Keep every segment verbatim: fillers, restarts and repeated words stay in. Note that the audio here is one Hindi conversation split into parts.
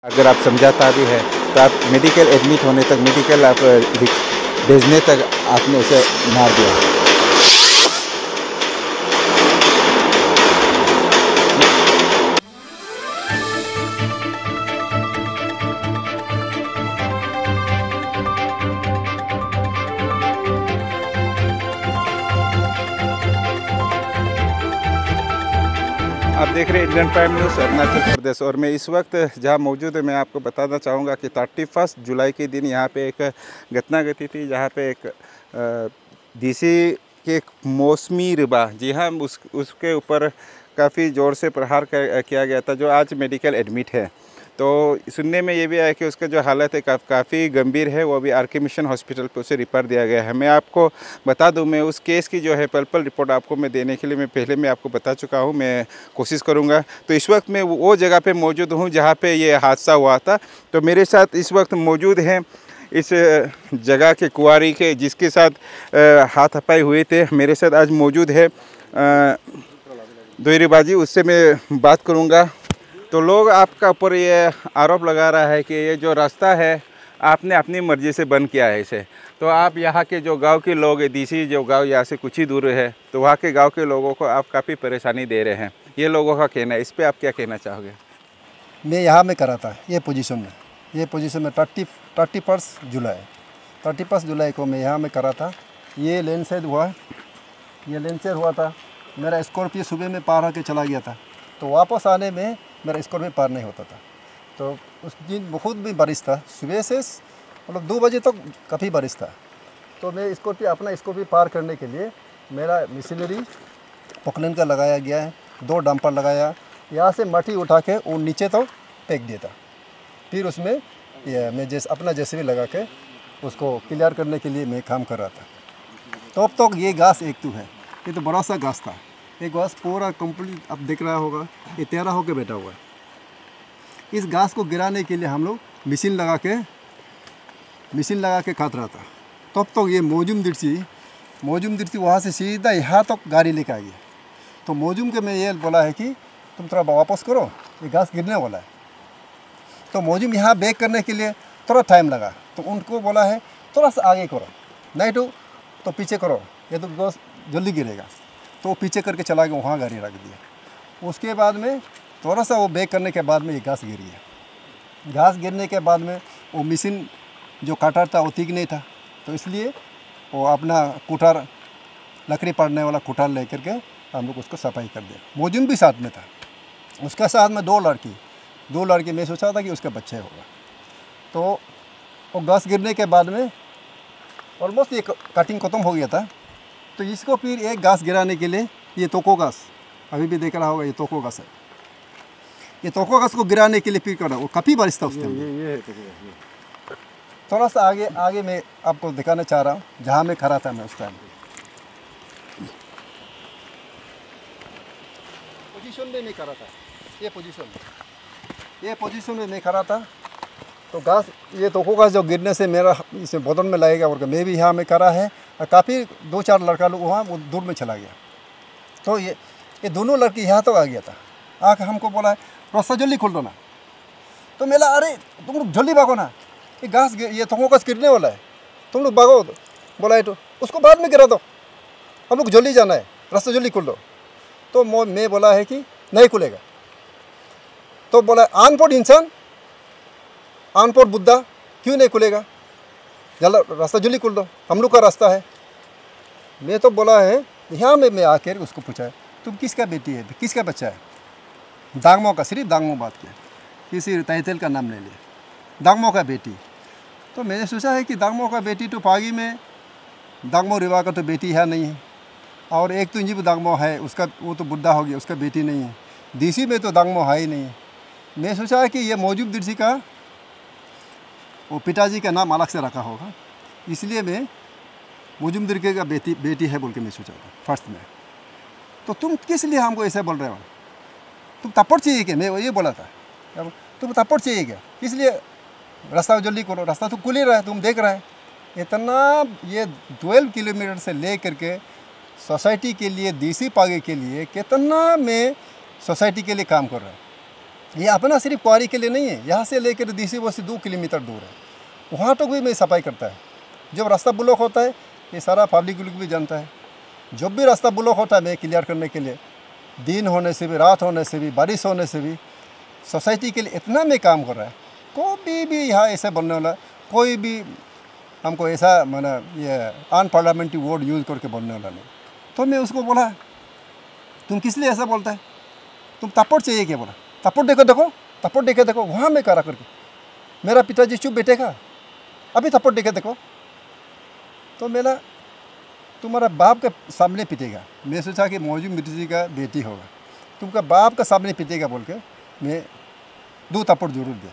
अगर आप समझाता भी है तो आप मेडिकल एडमिट होने तक, मेडिकल आप भेजने तक आपने उसे मार दिया। आप देख रहे हैं Indian prime news Arunachal Pradesh, और मैं इस वक्त जहां मौजूद है मैं आपको बताना चाहूँगा कि थर्टी फर्स्ट जुलाई के दिन यहां पे एक घटना घटी थी, जहां पे एक डीसी के एक मौसमी रिबा, जी हाँ, उस उसके ऊपर काफ़ी ज़ोर से प्रहार किया गया था, जो आज मेडिकल एडमिट है। तो सुनने में ये भी आया कि उसका जो हालत है का, काफ़ी गंभीर है, वो भी आर के मिशन हॉस्पिटल पे उसे रिफ़र दिया गया है। मैं आपको बता दूं, मैं उस केस की जो है पल पल रिपोर्ट आपको मैं देने के लिए मैं पहले मैं आपको बता चुका हूं, मैं कोशिश करूंगा। तो इस वक्त मैं वो जगह पे मौजूद हूं जहां पे ये हादसा हुआ था। तो मेरे साथ इस वक्त मौजूद हैं इस जगह के कुंवारी के जिसके साथ हाथापाई हुए थे, मेरे साथ आज मौजूद है दोहरीबाजी, उससे मैं बात करूँगा। तो लोग आपका ऊपर ये आरोप लगा रहा है कि ये जो रास्ता है आपने अपनी मर्ज़ी से बंद किया है इसे। तो आप यहाँ के जो गांव के लोग हैं, डीसी जो गांव यहाँ से कुछ ही दूर है, तो वहाँ के गांव के लोगों को आप काफ़ी परेशानी दे रहे हैं, ये लोगों का कहना है। इस पर आप क्या कहना चाहोगे? मैं यहाँ में करा था ये पोजीशन में ये पोजीशन में thirty thirty first July thirty first July को मैं यहाँ में करा था। ये लैंडस्लाइड हुआ ये लैंडस्लाइड हुआ था। मेरा स्कॉर्पियो सुबह में पार होकर चला गया था, तो वापस आने में मेरा स्कॉर्पियो पार नहीं होता था। तो उस दिन बहुत भी बारिश था, सुबह से मतलब दो बजे तक तो काफ़ी बारिश था। तो मैं स्कॉर्पियो अपना स्कॉर्पियो पार करने के लिए मेरा मशीनरी पोकलैंड का लगाया गया है, दो डंपर लगाया, यहाँ से मट्टी उठा के वो नीचे तो फेंक दिया था। फिर उसमें ये मैं जैसे अपना जैसे भी लगा के उसको क्लियर करने के लिए मैं काम कर रहा था। तो अब तक ये घास एक तो है, ये तो बड़ा सा घास था, ये घास पूरा कंप्लीट अब दिख रहा होगा, ये तैयार होकर बैठा हुआ है। इस घास को गिराने के लिए हम लोग मशीन लगा के मशीन लगा के काट रहा था। तब तक तो ये मौजूम दिर्सी मौजूम दिर्सी वहाँ से सीधा यहाँ तक तो गाड़ी लेकर आ गया। तो मौजूम के मैं ये बोला है कि तुम थोड़ा वापस करो, ये घास गिरने वाला है। तो मौजूम यहाँ बैक करने के लिए थोड़ा टाइम लगा, तो उनको बोला है थोड़ा सा आगे करो, नहीं तो तो पीछे करो, ये तो घास जल्दी गिरेगा। तो पीछे करके चला गया, वहाँ गाड़ी रख दिया। उसके बाद में थोड़ा सा वो बैक करने के बाद में ये घास गिरी है। घास गिरने के बाद में वो मशीन जो कटर था वो ठीक नहीं था, तो इसलिए वो अपना कुठार, लकड़ी पड़ने वाला कुठार ले करके हम लोग उसको सफाई कर दिया। मौजूद भी साथ में था, उसके साथ में दो लड़की दो लड़के मैं सोचा था कि उसका बच्चा होगा। तो वो घास गिरने के बाद में ऑलमोस्ट ये कटिंग खत्म हो गया था। तो इसको फिर एक घास गिराने के लिए ये तोको घास अभी भी देख रहा होगा, ये तोको घास है। ये तोको घास को गिराने के लिए फिर करा, वो काफ़ी बारिश था उस टाइम। ये, ये, ये थोड़ा सा आगे आगे मैं आपको दिखाना चाह रहा हूँ जहाँ मैं खड़ा था मैं उस टाइम। पोजीशन में मैं खड़ा था, ये पोजीशन ये पोजीशन में मैं खड़ा था। तो घास ये तोको घास जो गिरने से मेरा इसे बदन में लगेगा, और मैं भी यहाँ में खड़ा है, और काफ़ी दो चार लड़का लोग वहाँ वो दूर में चला गया। तो ये ये दोनों लड़के यहाँ तक तो आ गया था, आके हमको बोला है रास्ता जल्दी खोल दो ना। तो मेरा अरे तुम लोग जल्दी भागो ना, ये घास ये तोको घास गिरने वाला है, तुम लोग भागो। बोला है तो उसको बाद में गिरा दो, हम लोग जल्दी जाना है, रास्ता जल्दी खोल दो। तो मैं बोला है कि नहीं खुलेगा। तो बोला अनपढ़ इंसान, अनपढ़ बुद्धा, क्यों नहीं खुलेगा, जल्द रास्ता जल्दी खोल दो, हम लोग का रास्ता है। मैं तो बोला है यहाँ में मैं आकर उसको पूछा है तुम किसका बेटी है, किसका बच्चा है। दांगमो का, सिर्फ दांगमो बात किया, किसी टाइटल का नाम नहीं लिया, दांगमो का बेटी। तो मैंने सोचा है कि दांगमो का बेटी तो पागी में दांगमो रिवा का तो बेटी है नहीं है, और एक तो इंजीब दांगमो है, उसका वो तो बुढ़ा हो गया, उसका बेटी नहीं है। डीसी में तो दांगमो है ही नहीं है। मैं सोचा है कि ये मौजूद दृष्टि का वो पिताजी का नाम अलग से रखा होगा, इसलिए मैं मौजूद दृष्टि का बेटी बेटी है बोल के मैं सोचा था फर्स्ट में। तो तुम किस लिए हमको ऐसे बोल रहे हो, तुम थप्पड़ चाहिए क्या, मैं ये बोला था। अब तुम थप्पड़ चाहिए क्या, इसलिए रास्ता जल्दी करो, रास्ता तो खुल ही रहा है, तुम देख रहे हैं। इतना ये ट्वेल्व किलोमीटर से ले करके सोसाइटी के लिए, डीसी पागे के लिए कितना मैं सोसाइटी के लिए काम कर रहा है। ये अपना सिर्फ क्वारी के लिए नहीं है, यहाँ से लेकर डीसी बस्ती दो किलोमीटर दूर है, वहाँ तक भी मैं सफाई करता है। जब रास्ता ब्लॉक होता है ये सारा पब्लिक भी जानता है, जब भी रास्ता ब्लॉक होता है मैं क्लियर करने के लिए दिन होने से भी, रात होने से भी, बारिश होने से भी सोसाइटी के लिए इतना मैं काम कर रहा है। कोई भी यहाँ ऐसे बनने वाला, कोई भी हमको ऐसा माना ये अनपार्लियामेंट्री वर्ड यूज़ करके बोलने वाला नहीं। तो मैं उसको बोला तुम किस लिए ऐसा बोलता है, तुम थप्पड़ चाहिए क्या? बोला थप्पड़ देखो देखो थप्पड़ देखे देखो, वहाँ मैं करा करके मेरा पिताजी चुप बैठेगा, अभी थप्पड़ देखे देखो। तो मेरा तुम्हारा बाप के सामने पिटेगा। मैं सोचा कि मौजूद मिर्ची जी का बेटी होगा, तुमका बाप का सामने पिटेगा बोल के मैं दो थप्पड़ जरूर दिया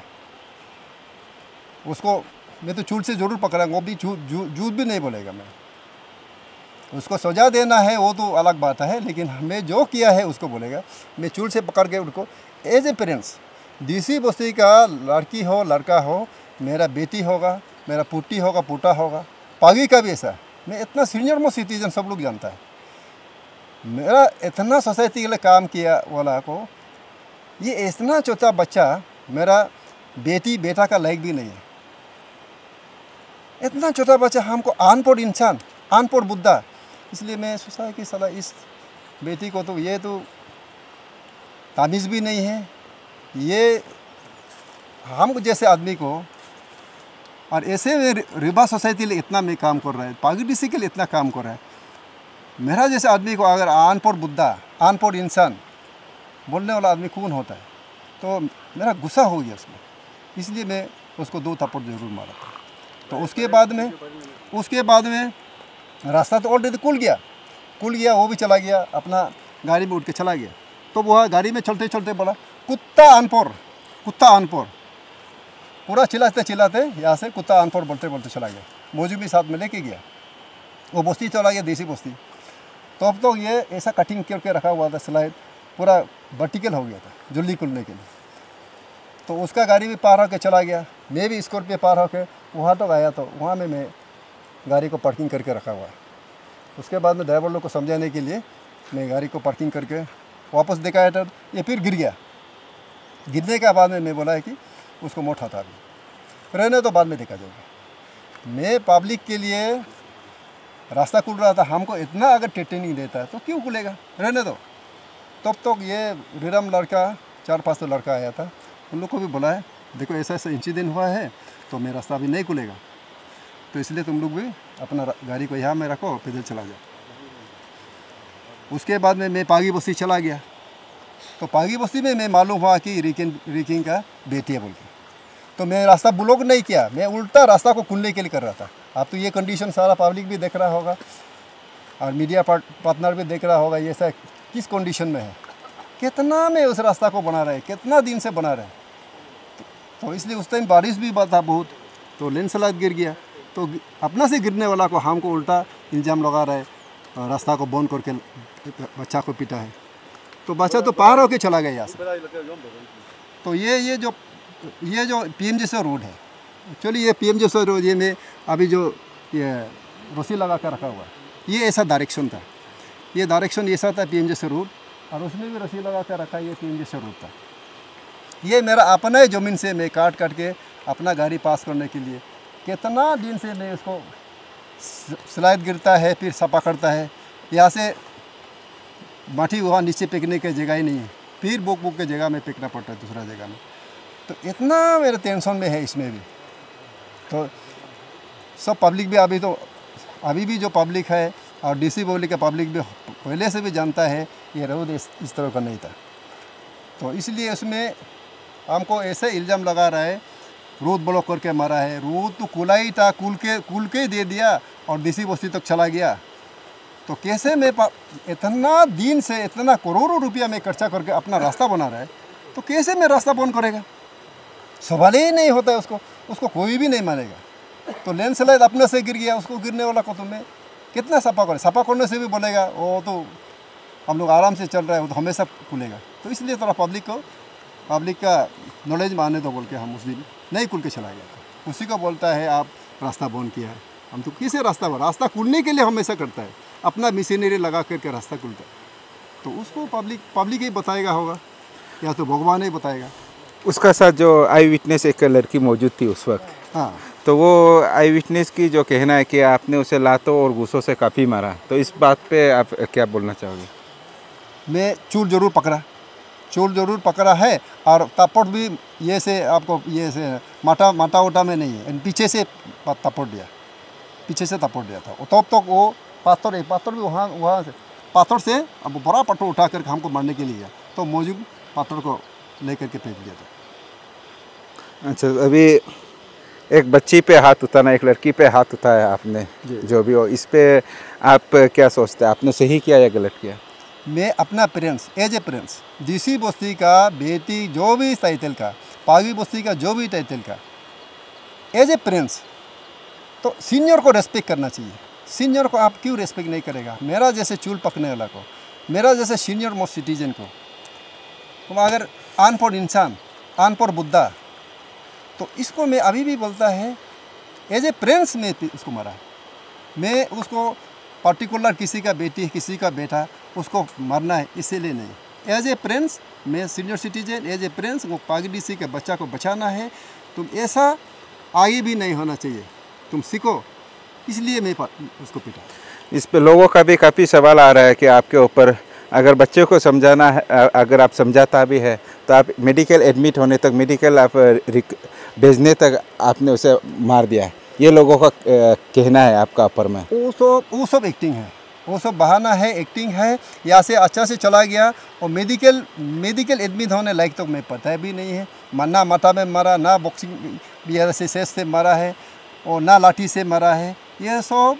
उसको। मैं तो चूल से ज़रूर पकड़ाऊंगा, वो भी झूठ भी नहीं बोलेगा। मैं उसको सजा देना है वो तो अलग बात है, लेकिन मैं जो किया है उसको बोलेगा। मैं चूल से पकड़ के उनको एज ए पेरेंट्स, डीसी बस्ती का लड़की हो लड़का हो, मेरा बेटी होगा, मेरा पुट्टी होगा पुटा होगा, पागी का भी ऐसा। मैं इतना सीनियर मोस्ट सिटीजन सब लोग जानता है, मेरा इतना सोसाइटी के लिए काम किया वाला को ये इतना छोटा बच्चा मेरा बेटी बेटा का लायक भी नहीं है। इतना छोटा बच्चा हमको अनपढ़ इंसान, अनपढ़ बुद्धा। इसलिए मैं सोचा कि साला इस बेटी को तो ये तो तामीज़ भी नहीं है, ये हम जैसे आदमी को, और ऐसे में रिबा सोसाइटी लिए इतना मैं काम कर रहा है, पागी डीसी के लिए इतना काम कर रहा है। मेरा जैसे आदमी को अगर अनपढ़ बुद्धा, अनपढ़ इंसान बोलने वाला आदमी कौन होता है? तो मेरा गुस्सा हो गया उसमें, इसलिए मैं उसको दो थप्पड़ जरूर मारा था। तो उसके बाद में उसके बाद में रास्ता तो ऑलरेडी खुल गया खुल गया वो भी चला गया, अपना गाड़ी में उठ के चला गया। तो वह गाड़ी में चलते चलते बोला कुत्ता अनपढ़, कुत्ता अनपढ़, पूरा चिल्लाते चिल्लाते यहाँ से कुत्ता अनपढ़ बोलते बोलते चला गया। मौजू भी साथ में लेके गया, वो बस्ती चला गया, देसी बस्ती। तो अब तो ये ऐसा कटिंग करके रखा हुआ था, स्लाइड पूरा वर्टिकल हो गया था जल्दी खुलने के लिए। तो उसका गाड़ी भी पार होकर चला गया, मैं भी स्कॉर्पियो पार होकर वहाँ तक आया। तो वहाँ में मैं गाड़ी को पार्किंग करके रखा हुआ है। उसके बाद में ड्राइवर लोग को समझाने के लिए मैं गाड़ी को पार्किंग करके वापस दिखाया तो ये फिर गिर गया। गिरने के बाद में मैं बोला है कि उसको मोट हटा दी, रहने तो बाद में देखा जाएगा। मैं पब्लिक के लिए रास्ता खुल रहा था, हमको इतना अगर ट्रेनिंग देता है तो क्यों खुलेगा, रहने दो। तब तक ये रिरम लड़का, चार पांच तो लड़का आया था, उन लोग को भी बुलाया, देखो ऐसा ऐसा इंसिडेंट हुआ है तो मेरा रास्ता अभी नहीं खुलेगा, तो इसलिए तुम लोग भी अपना गाड़ी को यहाँ में रखो, पैदल चला जाओ। उसके बाद में मैं पागी बस्ती चला गया। तो पागी बस्ती में मैं मालूम हुआ कि रिकिन रिकिंग का बेटी है बोल के। तो मैं रास्ता ब्लॉक नहीं किया, मैं उल्टा रास्ता को खुलने के लिए कर रहा था। अब तो ये कंडीशन सारा पब्लिक भी देख रहा होगा और मीडिया पार्टनर भी देख रहा होगा, ये सब किस कंडीशन में है, कितना में उस रास्ता को बना रहे, कितना दिन से बना रहे। तो इसलिए उस टाइम बारिश भी था बहुत, तो लैंडस्लाइड गिर गया। तो अपना से गिरने वाला को हमको उल्टा इल्ज़ाम लगा रहे, रास्ता को बंद करके बच्चा को पीटा है। तो बच्चा तो पार होके चला गया यहाँ से। तो ये ये जो ये जो पीएमजी रोड है, चलिए ये पीएमजी रोड, ये में अभी जो ये रस्सी लगा कर रखा हुआ, ये ऐसा डायरेक्शन था, ये डायरेक्शन ऐसा था पीएमजी रोड, और उसमें भी रस्सी लगा कर रखा, ये पीएमजी रोड था। ये मेरा अपना ही ज़मीन से मैं काट काट के अपना गाड़ी पास करने के लिए कितना दिन से मैं उसको स्लाइड गिरता है, फिर सफा करता है। यहाँ से माटी वहाँ नीचे फेंकने की जगह ही नहीं है, फिर बुक बुक के जगह में फेंकना पड़ता है दूसरा जगह में। तो इतना मेरे टेंशन में है इसमें भी। तो सब पब्लिक भी अभी तो अभी भी जो पब्लिक है और डीसी बोली का पब्लिक भी पहले से भी जानता है ये रोड इस, इस तरह का नहीं था। तो इसलिए उसमें हमको ऐसे इल्ज़ाम लगा रहा है रोड ब्लॉक करके मारा है। रोड तो खुला ही था, खुल के खुल के दे दिया और डीसी बस्ती तक चला गया। तो कैसे मैं इतना दिन से इतना करोड़ों रुपया में खर्चा करके अपना रास्ता बना रहा है, तो कैसे मैं रास्ता बंद करेगा? सवाल ही नहीं होता है उसको, उसको कोई भी नहीं मानेगा। तो लैंडस्लाइड अपने से गिर गया, उसको गिरने वाला को तुम्हें कितना सफा करे, सफा करने से भी बोलेगा वो तो हम लोग आराम से चल रहा है, वो तो हमेशा खुलेगा। तो इसलिए थोड़ा पब्लिक को पब्लिक का नॉलेज माने तो बोल के हम उस दिन नहीं खुल के चला गया था। उसी को बोलता है आप रास्ता बंद किया है, हम तो किसे रास्ता बंद, रास्ता खुलने के लिए हमेशा करता है, अपना मशीनरी लगा करके रास्ता खुलता है। तो उसको पब्लिक पब्लिक ही बताएगा होगा या तो भगवान ही बताएगा। उसका साथ जो आई विटनेस एक लड़की मौजूद थी उस वक्त, हाँ, तो वो आई विटनेस की जो कहना है कि आपने उसे लातों और गुस्सों से काफ़ी मारा, तो इस बात पे आप क्या बोलना चाहोगे? मैं चूल ज़रूर पकड़ा, चूल ज़रूर पकड़ा है, और तपड़ भी ये से आपको ये से माटा माटा उटा में नहीं है, पीछे से तपड़ दिया, पीछे से तपड़ दिया था। तब तक वो पाथर पाथर भी वहाँ वहाँ से पाथर से अब बड़ा पत्थर उठा कर हमको मारने के लिए, तो मौजूद पाथर को लेकर के फेंक दिया था। अच्छा, अभी एक बच्ची पे हाथ उठाना, एक लड़की पे हाथ उठाया आपने, जो भी हो, इस पे आप क्या सोचते हैं, आपने सही किया या गलत किया? मैं अपना parents as a parents DC बस्ती का बेटी जो भी टाइटल का, पागी बस्ती का जो भी टाइटल का, एज ए पेरेंट्स तो सीनियर को रेस्पेक्ट करना चाहिए। सीनियर को आप क्यों रेस्पेक्ट नहीं करेगा? मेरा जैसे चूल पकने वाला को, मेरा जैसे सीनियर मोस्ट सिटीजन को, तो अगर अनपढ़ इंसान, अनपढ़ बुद्धा, तो इसको मैं अभी भी बोलता है एज ए पेरेंट्स में उसको मारा। मैं उसको पर्टिकुलर किसी का बेटी किसी का बेटा उसको मारना है इसीलिए नहीं, एज ए पेरेंट्स मैं senior citizen, as a parents वो पागी डीसी के बच्चा को बचाना है। तुम ऐसा आगे भी नहीं होना चाहिए, तुम सीखो, इसलिए मैं उसको पीटा। इस पे लोगों का भी काफ़ी सवाल आ रहा है कि आपके ऊपर अगर बच्चे को समझाना है, अगर आप समझाता भी है तो आप मेडिकल एडमिट होने तक, मेडिकल आप भेजने तक आपने उसे मार दिया, ये लोगों का कहना है आपका ऊपर में। वो सब वो सब एक्टिंग है, वो सब बहाना है, एक्टिंग है। यहाँ से अच्छा से चला गया और मेडिकल मेडिकल एडमिट होने लायक तो मैं पता भी नहीं है। ना माथा में मारा, ना बॉक्सिंग बी आर से सेस से मारा है, और ना लाठी से मारा है। ये सब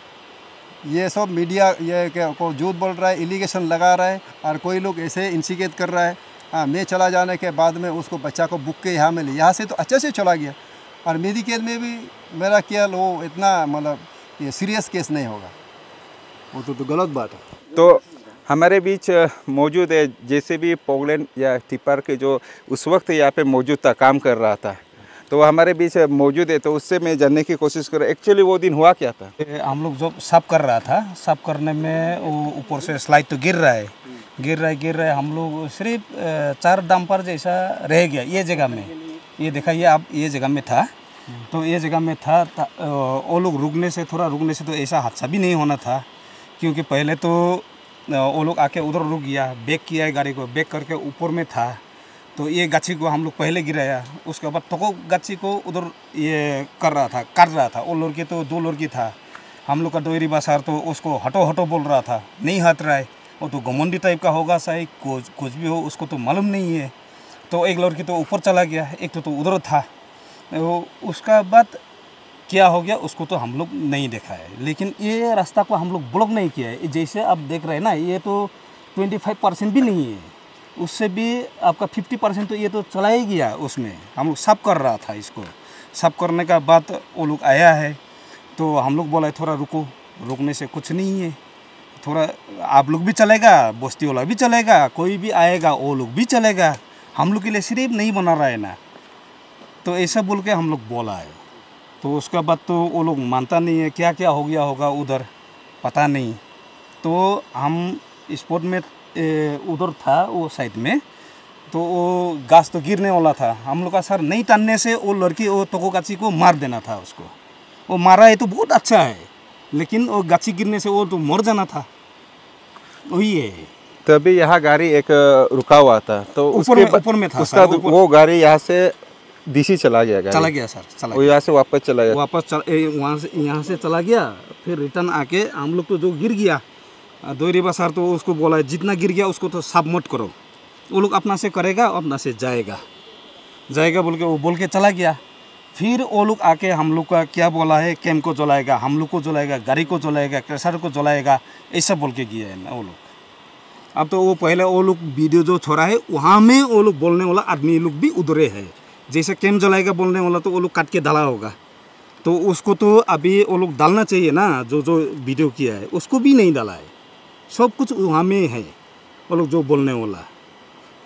ये सब मीडिया ये क्या को झूठ बोल रहा है, एलिगेशन लगा रहा है, और कोई लोग ऐसे इंसिकेट कर रहा है। हाँ, मैं चला जाने के बाद में उसको बच्चा को बुक के यहाँ में ले, यहाँ से तो अच्छे से चला गया, और मेडिकल में भी मेरा क्या लो इतना मतलब ये सीरियस केस नहीं होगा, वो तो, तो गलत बात है। तो हमारे बीच मौजूद है जैसे भी पोगलैंड या टिपर के जो उस वक्त यहाँ पे मौजूद था, काम कर रहा था, तो वो हमारे बीच मौजूद है, तो उससे मैं जानने की कोशिश कर, एक्चुअली वो दिन हुआ क्या था? हम लोग जो साफ कर रहा था, साफ करने में वो ऊपर से स्लाइड तो गिर रहा है, गिर रहा है गिर रहा है हम लोग सिर्फ चार डंपर जैसा रह गया ये जगह में। ये देखा, ये आप ये जगह में था, तो ये जगह में था, वो लोग रुकने से थोड़ा रुकने से तो ऐसा हादसा भी नहीं होना था, क्योंकि पहले तो वो लोग आके उधर रुक गया, बैक किया है गाड़ी को, बैक करके ऊपर में था, तो ये गाछी को हम लोग पहले गिराया, उसके बाद तो गाछी को उधर ये कर रहा था, काट रहा था। वो लड़की तो दो लड़की था, हम लोग का डोरी बासार तो उसको हटो हटो बोल रहा था, नहीं हट रहा है, वो तो घमंडी टाइप का होगा शायद, कुछ कुछ भी हो, उसको तो मालूम नहीं है। तो एक लड़की तो ऊपर चला गया, एक तो, तो उधर था। वो उसका बाद क्या हो गया उसको तो हम लोग नहीं देखा है, लेकिन ये रास्ता को हम लोग ब्लॉक नहीं किया है। जैसे आप देख रहे हैं ना, ये तो पच्चीस परसेंट भी नहीं है, उससे भी आपका पचास परसेंट तो ये तो चला ही गया। उसमें हम लोग साफ कर रहा था, इसको साफ करने का बाद वो लोग आया है, तो हम लोग बोला थोड़ा रुको, रुकने से कुछ नहीं है, थोड़ा आप लोग भी चलेगा, बस्ती वाला भी चलेगा, कोई भी आएगा वो लोग भी चलेगा, हम लोग के लिए सिर्फ नहीं बना रहा है ना, तो ऐसा बोल के हम लोग बोला है। तो उसका बाद तो वो लोग मानता नहीं है, क्या क्या हो गया होगा उधर पता नहीं। तो हम स्पॉट में उधर था वो साइड में, तो वो गाछ तो गिरने वाला था, हम लोग का सर नहीं तानने से वो लड़की वो तोको गाछी को मार देना था उसको। वो मारा है तो बहुत अच्छा है, लेकिन वो गाछी गिरने से वो तो मर जाना था, वही है। तभी यहाँ गाड़ी एक रुका हुआ था, तो ऊपर में, ऊपर में था उसका वो गाड़ी यहाँ से डीसी चला गया, गाड़ी चला गया सर, चला वो यहाँ से वापस चला गया, वापस चल, वहाँ से यहाँ से चला गया, फिर रिटर्न आके हम लोग तो जो गिर गया दोरी बसार, तो उसको बोला है जितना गिर गया उसको तो साफ मत करो, वो लोग अपना से करेगा, अपना से जाएगा जाएगा बोल के वो बोल के चला गया। फिर वो लोग आके हम लोग का क्या बोला है, कैंप को जलाएगा, हम लोग को जलाएगा, गाड़ी को जलाएगा, क्रेशर को जलाएगा, ऐसा बोल के किया है ना वो लोग। अब तो वो पहले वो लोग वीडियो जो छोड़ा है वहाँ में वो लोग बोलने वाला आदमी लोग भी उधरे है, जैसे कैंप जलाएगा बोलने वाला तो वो लोग काट के डाला होगा, तो उसको तो अभी वो लोग डालना चाहिए ना, जो जो वीडियो किया है उसको भी नहीं डाला है, सब कुछ वहाँ में है वो लोग जो बोलने वाला।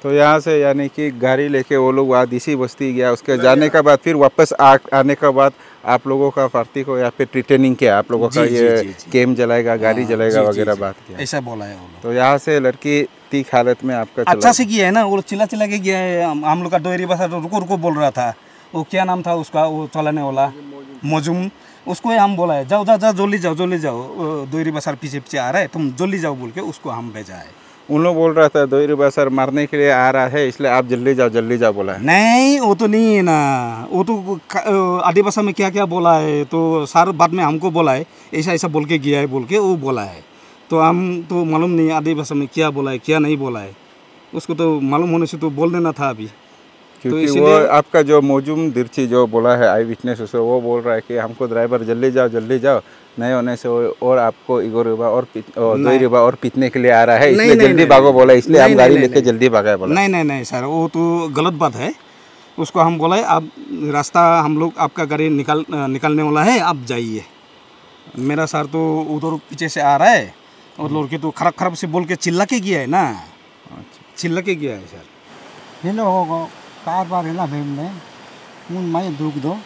तो यहाँ से यानी कि गाड़ी लेके वो लोग वहाँ देसी बस्ती गया, उसके जाने के बाद फिर वापस आ, आने के बाद आप लोगों का पार्टी को यहाँ पे ट्रेनिंग किया, आप लोगों का ये गेम जलाएगा, गाड़ी जलाएगा वगैरह बात किया, ऐसा बोला है वो लोग। तो यहाँ से लड़की तीख हालत में आपका अच्छा से किया है ना, वो चिल्ला चिल्ला के गया है। हम हम लोग का डोरी बसा रुको रुको बोल रहा था, वो क्या नाम था उसका, वो चलाने वाला मौजूम, उसको हम बोला है जाओ जाओ जाओ जल्दी जाओ जल्दी जाओ, डोरी बसार पीछे पीछे आ रहा है, तुम जल्दी जाओ बोल के उसको हम भेजा है। उन लोग बोल रहा था दोई रुपया सर मारने के लिए आ रहा है, इसलिए आप जल्दी जाओ जल्दी जाओ बोला है। नहीं वो तो नहीं है ना, वो तो आदि भाषा में क्या क्या बोला है, तो सार बाद में हमको बोला है ऐसा ऐसा बोल के गया है बोल के वो बोला है, तो हम तो मालूम नहीं आदि भाषा में क्या बोला है क्या नहीं बोला है, उसको तो मालूम होने से तो बोल देना था अभी। क्योंकि तो वो आपका जो मौजूम दिर्ची जो बोला है आई विटनेस उसे वो बोल रहा है कि हमको ड्राइवर जल्दी जाओ जल्दी जाओ, नहीं होने से और आपको इगो रुपा और दो रुपया और पीटने के लिए आ रहा है, इसलिए जल्दी भागो बोला, इसलिए हम गाड़ी लेके जल्दी भागा बोला। नहीं नहीं नहीं सर, वो तो गलत बात है, उसको हम बोला है आप रास्ता हम लोग आपका गाड़ी निकाल निकालने वाला है आप जाइए। मेरा सर तो उधर पीछे से आ रहा है और लड़के तो खराब खराब से बोल के चिल्ला के गया है ना, चिल्ला के गया है सर। हेलो कार बार है ना भेम ने मुन माय दुख दो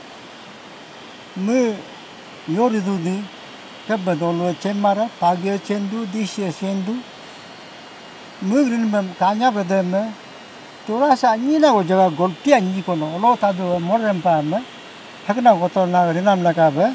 मैं योर दू दी कब बदलो चेमारा पागे चेंदू दिशे चेंदू मुगरिन में कान्या बदे में थोड़ा सा नहीं ना वो जगह गोल्टी अंजी को नो लो था जो मोरम पा में हकना को तो ना रिनाम लगा बे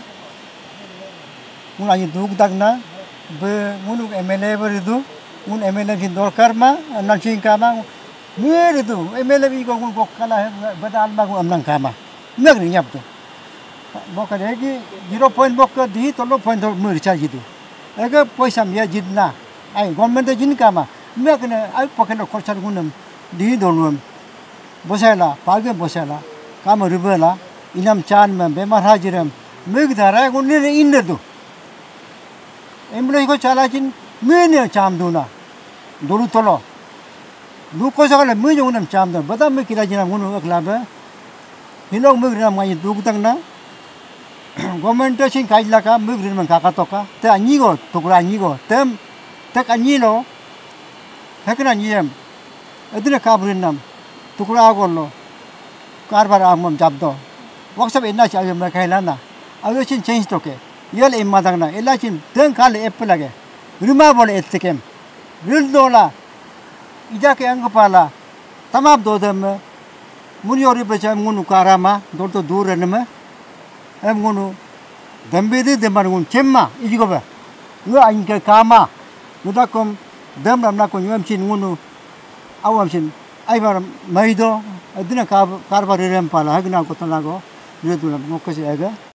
मुन आई दुख तक ना बे मुनु एमएलए बरिदू मुन एमएलए की दरकार मा नचिंग का मा मेरे तो एमएलए भी को को कला है बदाल मा को अमन का मा नग नहीं अब तो वो करे कि जीरो पॉइंट बक दी तो लो पॉइंट मुर चाहिए तो अगर पैसा में जितना आई गवर्नमेंट जिन का मा मैं कने आई पकड़ खर्चा गुनम दी दोनों बसेला पागे बसेला काम रुबेला इनाम चान में बेमार हाजिरम मैं धारा गुने इन दो एम्बुलेंस को चला चिन मैंने चाम दूना दोनों तलो दुको सगले मैं जो उन्हें चाम दो बता मैं किला जिना गुनो अगला बे हिलोग मैं ग्राम माई दुख तक ना गवर्नमेंट चिन काज लगा मैं ग्राम में काका तो का ते अन्नी को टुकड़ा अन्नी को तम तक अन्नी लो है कि ना अन्नी इतने काबरिन नाम टुकड़ा को लो कारबार आम जाब दो वक्त सब इन्ना चाहिए मैं कहना ना अब चिन चेंज तो के ये ले इम्मा तक ना इला चिन दंग काले एप लगे रिमा बोले इतने केम रिल दोला इजा के अंग पाला तमाम दो दम मुनियोरी बचा मुनु कारामा दो तो दूर रहने में हम मुनु दम्बेदे दम्बार मुन चेम्मा इजी को बे नु इनके कामा नुदा कम दम रमना को नुम चिन मुनु awam sin ay bar maido adina कार कारबार रेम पाला है कि ना को तना को ये तो मौके से आएगा।